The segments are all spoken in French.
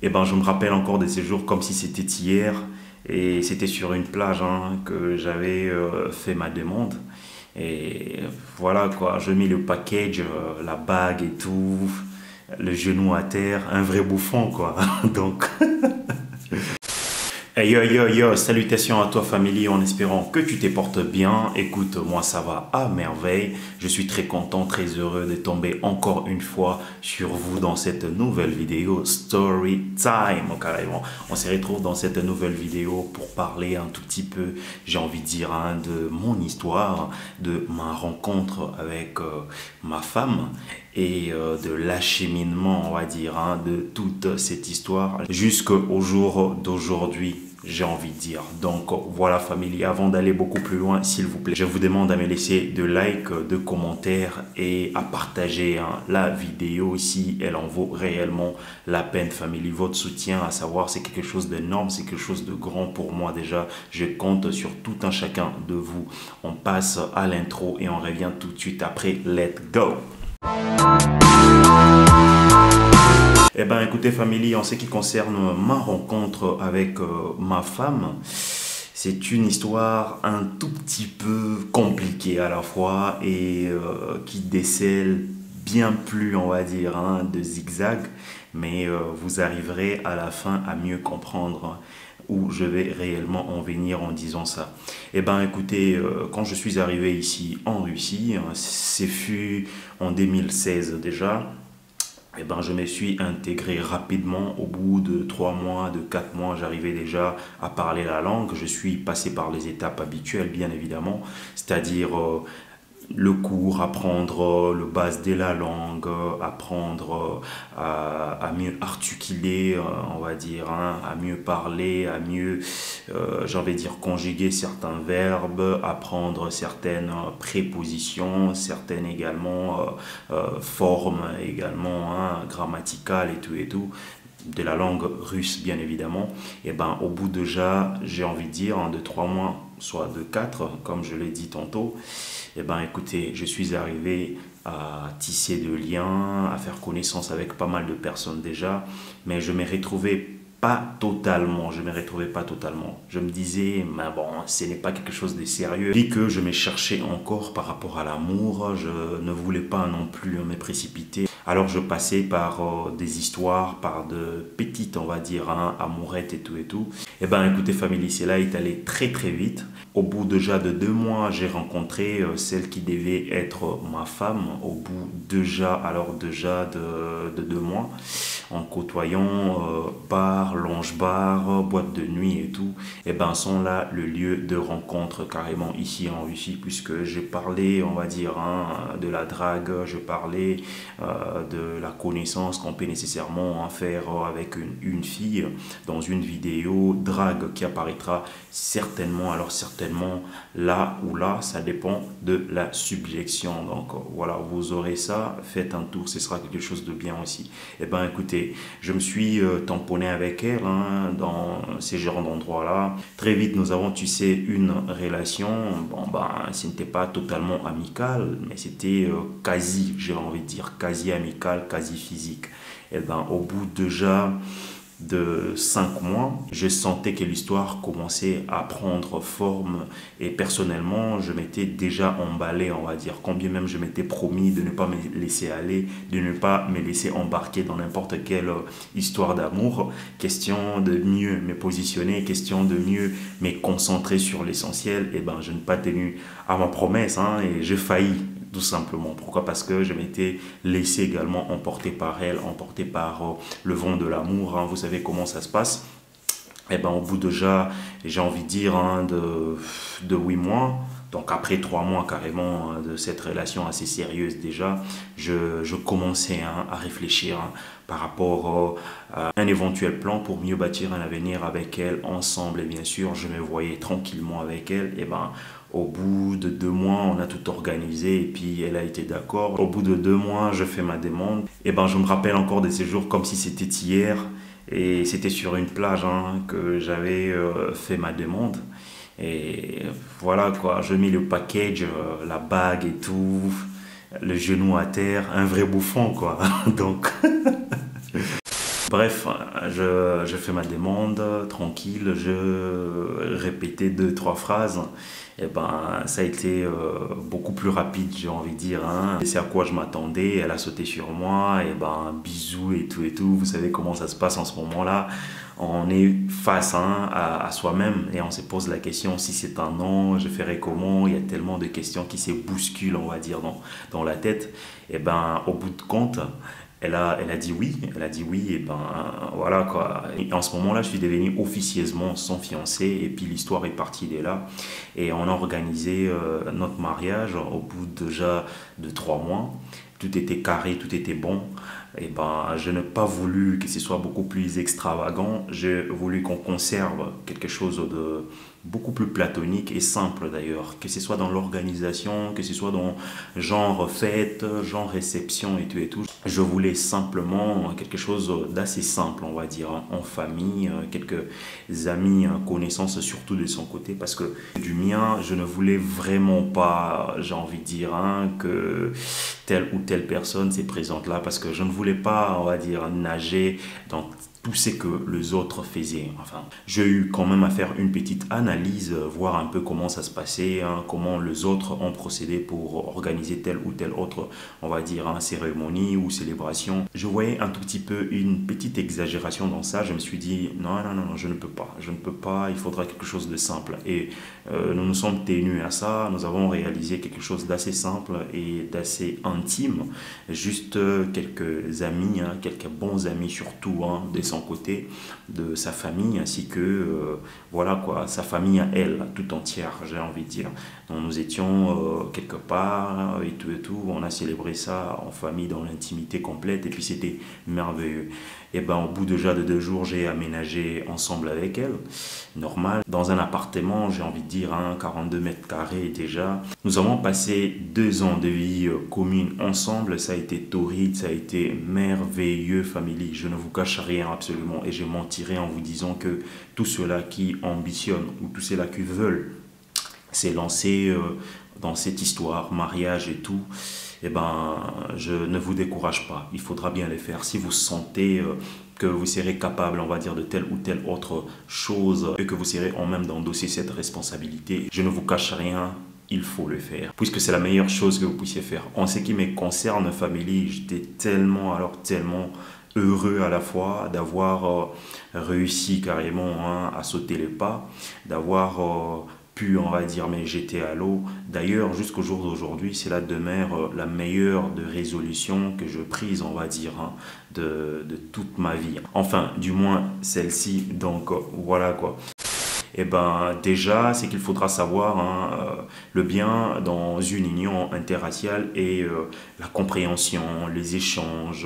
Et ben, je me rappelle encore de ces jours comme si c'était hier. Et c'était sur une plage que j'avais fait ma demande. Et voilà quoi, je mis le package, la bague et tout, le genou à terre, un vrai bouffon quoi. Donc, hey yo yo yo, salutations à toi famille en espérant que tu te portes bien. Écoute, moi ça va à merveille. Je suis très content, très heureux de tomber encore une fois sur vous dans cette nouvelle vidéo Story Time carrément. On se retrouve dans cette nouvelle vidéo pour parler un tout petit peu, j'ai envie de dire, de mon histoire, de ma rencontre avec ma femme et de l'acheminement, on va dire, de toute cette histoire jusqu'au jour d'aujourd'hui, j'ai envie de dire. Donc voilà famille, avant d'aller beaucoup plus loin, s'il vous plaît, je vous demande à me laisser de likes, de commentaires et à partager la vidéo si elle en vaut réellement la peine famille. Votre soutien, à savoir, c'est quelque chose d'énorme, c'est quelque chose de grand pour moi déjà. Je compte sur tout un chacun de vous. On passe à l'intro et on revient tout de suite après. Let's go! Eh bien, écoutez, famille, en ce qui concerne ma rencontre avec ma femme, c'est une histoire un tout petit peu compliquée à la fois et qui décèle bien plus, on va dire, de zigzag, mais vous arriverez à la fin à mieux comprendre où je vais réellement en venir en disant ça. Eh bien, écoutez, quand je suis arrivé ici en Russie, c'est fut en 2016 déjà. Eh ben, je me suis intégré rapidement. Au bout de 3 mois, de 4 mois, j'arrivais déjà à parler la langue. Je suis passé par les étapes habituelles, bien évidemment, c'est-à-dire le cours, apprendre le base de la langue, apprendre à mieux articuler, on va dire, à mieux parler, à mieux, j'ai envie de dire, conjuguer certains verbes, apprendre certaines prépositions, certaines également formes également grammaticales et tout de la langue russe bien évidemment. Et ben au bout déjà, j'ai envie de dire, de 3 mois, soit de 4 comme je l'ai dit tantôt, et ben écoutez, je suis arrivé à tisser de liens, à faire connaissance avec pas mal de personnes déjà, mais je me retrouvais pas totalement, je me retrouvais pas totalement. Je me disais, mais bon, ce n'est pas quelque chose de sérieux. Et que je me cherchais encore par rapport à l'amour, je ne voulais pas non plus me précipiter. Alors je passais par des histoires, par de petites, on va dire, amourettes et tout et tout. Et ben écoutez famille, cela est allé très très vite. Au bout déjà de 2 mois, j'ai rencontré celle qui devait être ma femme. Au bout déjà de 2 mois, en côtoyant bar, lounge-bar, boîte de nuit et tout, et ben sont là le lieu de rencontre carrément ici en Russie, puisque j'ai parlé, on va dire, de la drague, je parlais de la connaissance qu'on peut nécessairement faire avec une fille dans une vidéo drague qui apparaîtra certainement, alors certainement là ou là, ça dépend de la subjection. Donc voilà, vous aurez ça, faites un tour, ce sera quelque chose de bien aussi. Et ben écoutez, je me suis tamponné avec elle dans ces genres d'endroits-là. Très vite, nous avons tissé une relation. Bon, ben, ce n'était pas totalement amical, mais c'était quasi, j'ai envie de dire, quasi amical, quasi physique. Et ben, au bout déjà de 5 mois, je sentais que l'histoire commençait à prendre forme et personnellement, je m'étais déjà emballé, on va dire, combien même je m'étais promis de ne pas me laisser aller, de ne pas me laisser embarquer dans n'importe quelle histoire d'amour, question de mieux me positionner, question de mieux me concentrer sur l'essentiel. Et ben, je n'ai pas tenu à ma promesse et j'ai failli. Tout simplement. Pourquoi? Parce que je m'étais laissé également emporter par elle, emporter par le vent de l'amour. Vous savez comment ça se passe. Et ben, au bout déjà, j'ai envie de dire, de 8 mois, donc après 3 mois carrément de cette relation assez sérieuse déjà, je commençais à réfléchir par rapport à un éventuel plan pour mieux bâtir un avenir avec elle ensemble. Et bien sûr, je me voyais tranquillement avec elle. Et ben, au bout de 2 mois, on a tout organisé et puis elle a été d'accord. Au bout de 2 mois, je fais ma demande. Et ben, je me rappelle encore de ces jours comme si c'était hier. Et c'était sur une plage que j'avais fait ma demande. Et voilà quoi, je mis le package, la bague et tout, le genou à terre, un vrai bouffon quoi. Donc Bref, je fais ma demande tranquille, je répétais deux, trois phrases. Et ben, ça a été beaucoup plus rapide, j'ai envie de dire. Hein. Et c'est à quoi je m'attendais. Elle a sauté sur moi. Et ben, bisous et tout et tout. Vous savez comment ça se passe en ce moment-là. On est face hein, à soi-même et on se pose la question si c'est un non, je ferai comment. Il y a tellement de questions qui se bousculent, on va dire, dans la tête. Et ben, au bout de compte, elle a dit oui, et ben voilà quoi. Et en ce moment-là, je suis devenu officieusement son fiancé, et puis l'histoire est partie de là. Et on a organisé notre mariage au bout déjà de 3 mois. Tout était carré, tout était bon. Et ben, je n'ai pas voulu que ce soit beaucoup plus extravagant. J'ai voulu qu'on conserve quelque chose de beaucoup plus platonique et simple d'ailleurs, que ce soit dans l'organisation, que ce soit dans genre fête, genre réception et tout et tout. Je voulais simplement quelque chose d'assez simple, on va dire, en famille, quelques amis, connaissances surtout de son côté, parce que du mien, je ne voulais vraiment pas, j'ai envie de dire, hein, que telle ou telle personne s'est présente là, parce que je ne voulais pas, on va dire, nager dans tout ce que les autres faisaient. Enfin, j'ai eu quand même à faire une petite analyse, voir un peu comment ça se passait, hein, comment les autres ont procédé pour organiser telle ou telle autre, on va dire, hein, cérémonie ou célébration. Je voyais un tout petit peu une petite exagération dans ça. Je me suis dit, non, non, non, non, je ne peux pas, il faudra quelque chose de simple. Et nous nous sommes tenus à ça, nous avons réalisé quelque chose d'assez simple et d'assez intime. Juste quelques amis, hein, quelques bons amis surtout, hein, des son côté, de sa famille, ainsi que voilà quoi, sa famille à elle, tout entière, j'ai envie de dire. Donc nous étions quelque part et tout, on a célébré ça en famille dans l'intimité complète et puis c'était merveilleux. Et ben au bout déjà de 2 jours, j'ai aménagé ensemble avec elle, normal, dans un appartement, j'ai envie de dire, hein, 42 mètres carrés déjà. Nous avons passé 2 ans de vie commune ensemble, ça a été torride, ça a été merveilleux, famille, je ne vous cache rien absolument et je mentirai en vous disant que tous ceux-là qui ambitionnent ou tous ceux-là qui veulent s'élancer dans cette histoire, mariage et tout, eh ben, je ne vous décourage pas. Il faudra bien les faire. Si vous sentez que vous serez capable, on va dire, de telle ou telle autre chose et que vous serez en même d'endosser cette responsabilité, je ne vous cache rien. Il faut le faire, puisque c'est la meilleure chose que vous puissiez faire. En ce qui me concerne, famille, j'étais tellement, alors tellement heureux à la fois d'avoir réussi carrément hein, à sauter les pas, d'avoir pu, on va dire, mais jeter à l'eau. D'ailleurs, jusqu'au jour d'aujourd'hui, c'est la demeure la meilleure de résolution que je prise, on va dire, hein, de toute ma vie. Enfin, du moins celle-ci, donc voilà quoi. Eh ben, déjà, c'est qu'il faudra savoir hein, le bien dans une union interraciale et la compréhension, les échanges,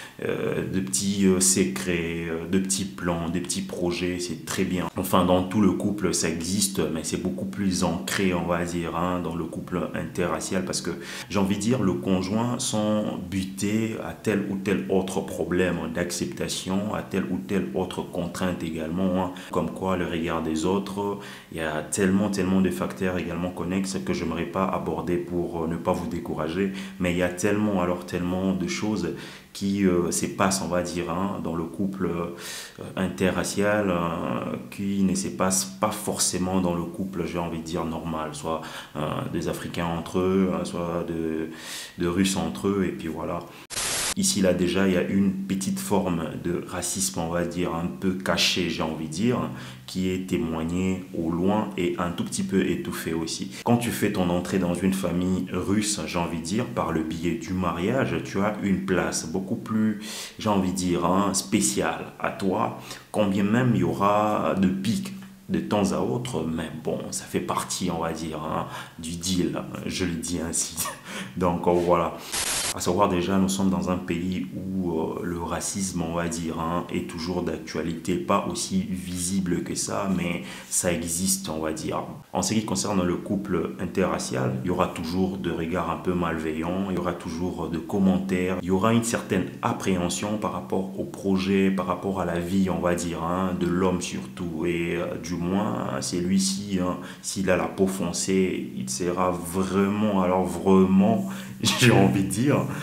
de petits secrets, de petits plans, des petits projets, c'est très bien. Enfin, dans tout le couple, ça existe, mais c'est beaucoup plus ancré, on va dire, hein, dans le couple interracial parce que, j'ai envie de dire, le conjoint sont butés à tel ou tel autre problème d'acceptation, à telle ou telle autre contrainte également, hein, comme quoi le regard des autres. Il y a tellement de facteurs également connexes que je n'aimerais pas aborder pour ne pas vous décourager, mais il y a tellement de choses qui se passent, on va dire, hein, dans le couple interracial qui ne se passent pas forcément dans le couple, j'ai envie de dire, normal, soit des Africains entre eux, soit de Russes entre eux, et puis voilà. Ici, là, déjà, il y a une petite forme de racisme, on va dire, un peu caché, j'ai envie de dire, qui est témoignée au loin et un tout petit peu étouffée aussi. Quand tu fais ton entrée dans une famille russe, j'ai envie de dire, par le biais du mariage, tu as une place beaucoup plus, j'ai envie de dire, hein, spéciale à toi, combien même il y aura de pics de temps à autre, mais bon, ça fait partie, on va dire, hein, du deal, je le dis ainsi. Donc voilà. À savoir déjà, nous sommes dans un pays où le racisme, on va dire, hein, est toujours d'actualité, pas aussi visible que ça, mais ça existe, on va dire. En ce qui concerne le couple interracial, il y aura toujours de regards un peu malveillants, il y aura toujours de commentaires, il y aura une certaine appréhension par rapport au projet, par rapport à la vie, on va dire, hein, de l'homme surtout. Et du moins, celui-ci, hein, s'il a la peau foncée, il sera vraiment, alors vraiment, j'ai envie de dire,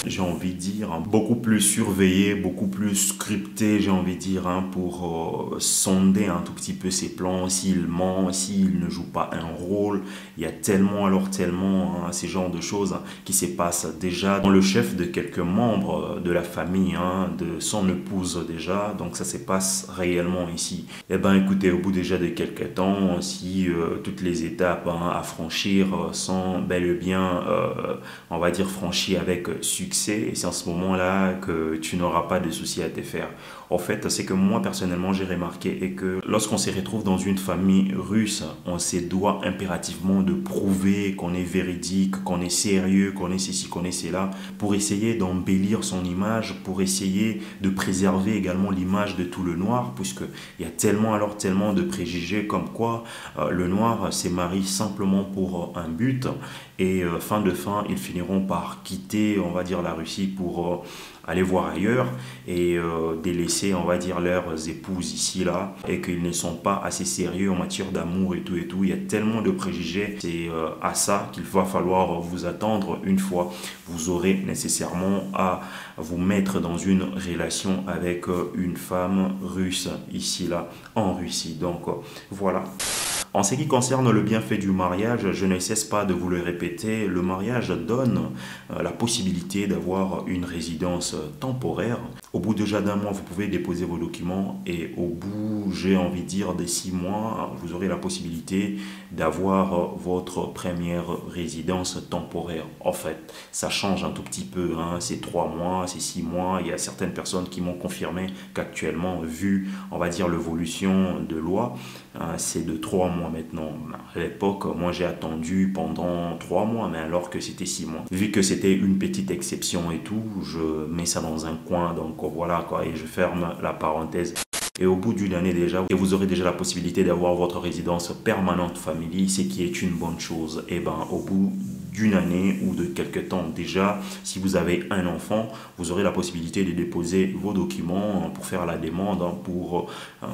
j'ai envie de dire, beaucoup plus surveillé, beaucoup plus scripté, j'ai envie de dire, pour sonder un tout petit peu ses plans, s'il ment, s'il ne joue pas un rôle. Il y a tellement, alors tellement, ces genres de choses qui se passent déjà dans le chef de quelques membres de la famille, de son épouse déjà. Donc ça se passe réellement ici. Eh ben écoutez, au bout déjà de quelques temps, si toutes les étapes à franchir sont bel et bien, on va dire, franchies avec succès, et c'est en ce moment-là que tu n'auras pas de soucis à te faire. En fait, c'est que moi, personnellement, j'ai remarqué et que lorsqu'on se retrouve dans une famille russe, on se doit impérativement de prouver qu'on est véridique, qu'on est sérieux, qu'on est ceci, qu'on est cela, pour essayer d'embellir son image, pour essayer de préserver également l'image de tout le noir, puisqu'il y a tellement de préjugés comme quoi le noir se marie simplement pour un but, et fin de fin, ils finiront par quitter, on va dire, la Russie pour aller voir ailleurs et délaisser, on va dire, leurs épouses ici, là, et qu'ils ne sont pas assez sérieux en matière d'amour et tout et tout. Il y a tellement de préjugés. C'est à ça qu'il va falloir vous attendre une fois. Vous aurez nécessairement à vous mettre dans une relation avec une femme russe ici, là, en Russie. Donc, voilà. En ce qui concerne le bienfait du mariage, je ne cesse pas de vous le répéter, le mariage donne la possibilité d'avoir une résidence temporaire. Au bout déjà d'un mois, vous pouvez déposer vos documents et au bout, j'ai envie de dire, des 6 mois, vous aurez la possibilité d'avoir votre première résidence temporaire. En fait, ça change un tout petit peu, c'est 3 mois, c'est 6 mois. Il y a certaines personnes qui m'ont confirmé qu'actuellement, vu, on va dire, l'évolution de loi, c'est de 3 mois maintenant. À l'époque, moi j'ai attendu pendant 3 mois, mais alors que c'était 6 mois. Vu que c'était une petite exception et tout, je mets ça dans un coin, donc voilà quoi, et je ferme la parenthèse. Et au bout d'une année déjà, vous aurez déjà la possibilité d'avoir votre résidence permanente famille, ce qui est une bonne chose. Et ben au bout d'une année ou de quelques temps déjà, si vous avez un enfant, vous aurez la possibilité de déposer vos documents pour faire la demande pour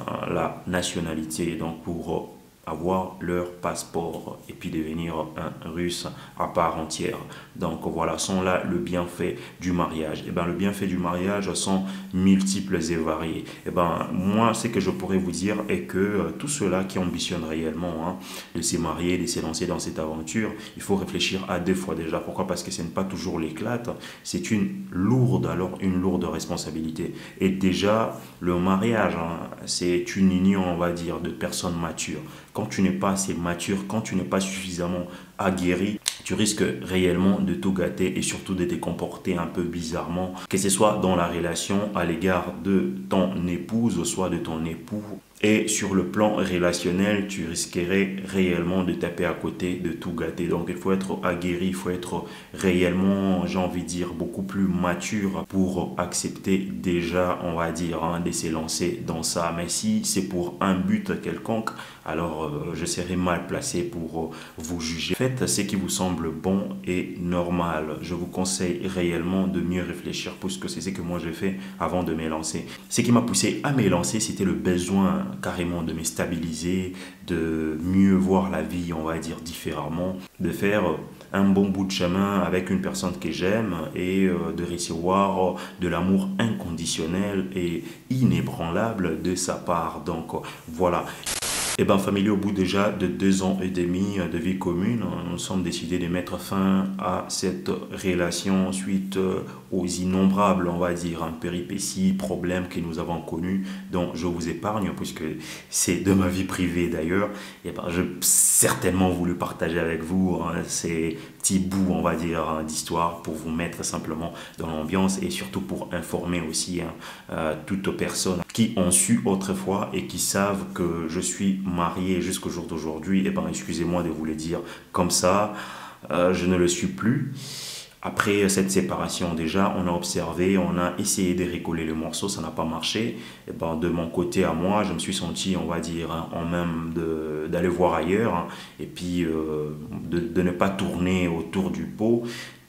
la nationalité, donc pour avoir leur passeport et puis devenir un russe à part entière. Donc voilà, sont là le bienfait du mariage. Et ben le bienfait du mariage sont multiples et variés. Et ben moi, ce que je pourrais vous dire est que tous ceux-là qui ambitionnent réellement de se marier, de se lancer dans cette aventure, il faut réfléchir à 2 fois déjà. Pourquoi? Parce que ce n'est pas toujours l'éclate. C'est une lourde responsabilité. Et déjà, le mariage, c'est une union, on va dire, de personnes matures. Quand tu n'es pas assez mature, quand tu n'es pas suffisamment aguerri, tu risques réellement de tout gâter et surtout de te comporter un peu bizarrement, que ce soit dans la relation à l'égard de ton épouse, soit de ton époux. Et sur le plan relationnel, tu risquerais réellement de taper à côté, de tout gâter. Donc il faut être aguerri, il faut être réellement, j'ai envie de dire, beaucoup plus mature pour accepter déjà, on va dire, de se lancer dans ça. Mais si c'est pour un but quelconque, alors je serai mal placé pour vous juger. Faites ce qui vous semble bon et normal. Je vous conseille réellement de mieux réfléchir puisque c'est ce que moi j'ai fait avant de me lancer. Ce qui m'a poussé à me lancer, c'était le besoin carrément de me stabiliser, de mieux voir la vie, on va dire, différemment, de faire un bon bout de chemin avec une personne que j'aime et de recevoir de l'amour inconditionnel et inébranlable de sa part. Donc voilà. Et bien, famille, au bout déjà de 2 ans et demi de vie commune, nous sommes décidés de mettre fin à cette relation suite aux innombrables, on va dire, péripéties, problèmes que nous avons connus, dont je vous épargne, puisque c'est de ma vie privée d'ailleurs. Et ben, j'ai certainement voulu partager avec vous ces petits bouts, on va dire, d'histoire pour vous mettre simplement dans l'ambiance et surtout pour informer aussi toutes personnes qui ont su autrefois et qui savent que je suis marié jusqu'au jour d'aujourd'hui. Et ben, excusez-moi de vous le dire comme ça, je ne le suis plus. Après cette séparation déjà, on a observé, on a essayé de recoller les morceaux, ça n'a pas marché. Et ben, de mon côté à moi, je me suis senti, on va dire, en même d'aller voir ailleurs et puis de ne pas tourner autour du pot.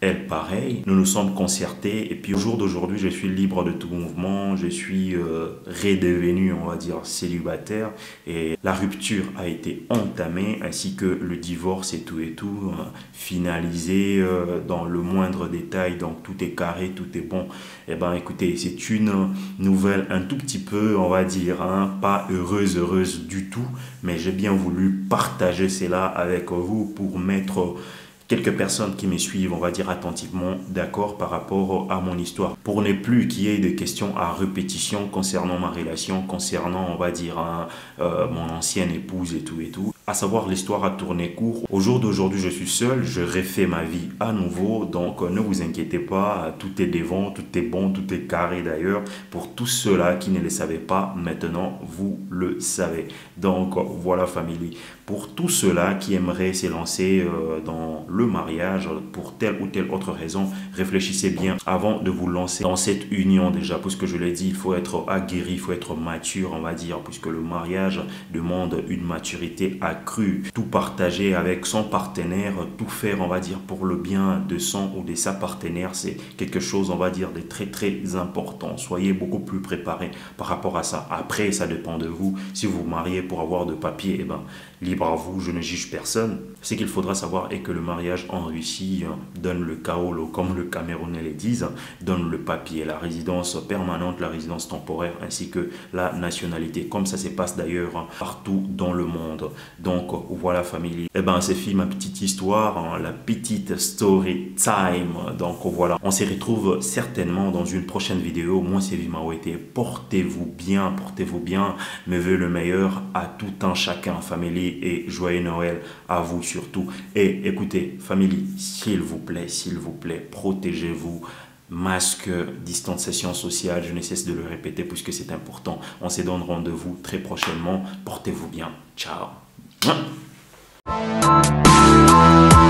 elle pareil. Nous nous sommes concertés et puis au jour d'aujourd'hui, je suis libre de tout mouvement, je suis redevenu, on va dire, célibataire et la rupture a été entamée ainsi que le divorce et tout, finalisé dans le moindre détail, donc tout est carré, tout est bon. Eh ben écoutez, c'est une nouvelle un tout petit peu, on va dire, hein, pas heureuse du tout, mais j'ai bien voulu partager cela avec vous pour mettre quelques personnes qui me suivent, on va dire attentivement, d'accord par rapport à mon histoire. Pour ne plus qu'il y ait des questions à répétition concernant ma relation, concernant, on va dire, hein, mon ancienne épouse et tout. À savoir, l'histoire a tourné court. Au jour d'aujourd'hui, je suis seul, je refais ma vie à nouveau, donc ne vous inquiétez pas, tout est devant, tout est bon, tout est carré d'ailleurs. Pour tous ceux-là qui ne le savaient pas, maintenant, vous le savez. Donc voilà, famille. Pour tous ceux-là qui aimeraient s'élancer dans le mariage pour telle ou telle autre raison, réfléchissez bien avant de vous lancer dans cette union déjà, puisque je l'ai dit, il faut être aguerri, il faut être mature, on va dire, puisque le mariage demande une maturité accrue. Tout partager avec son partenaire, tout faire, on va dire, pour le bien de son ou de sa partenaire, c'est quelque chose, on va dire, de très important. Soyez beaucoup plus préparés par rapport à ça. Après, ça dépend de vous. Si vous vous mariez pour avoir de papier, eh ben, libre à vous, je ne juge personne. Ce qu'il faudra savoir est que le mariage en Russie donne le kaolo, comme le Camerounais le disent, donne le papier, la résidence permanente, la résidence temporaire, ainsi que la nationalité, comme ça se passe d'ailleurs partout dans le monde. Donc voilà, famille. Eh ben, c'est fini ma petite histoire, hein, la petite story time. Donc voilà, on se retrouve certainement dans une prochaine vidéo. Moi, c'est Vimawete. Portez-vous bien, me veux le meilleur à tout un chacun, famille, et joyeux Noël à vous surtout. Et écoutez, famille, s'il vous plaît, protégez-vous. Masque, distanciation sociale, je ne cesse de le répéter puisque c'est important. On se donne rendez-vous très prochainement. Portez-vous bien. Ciao.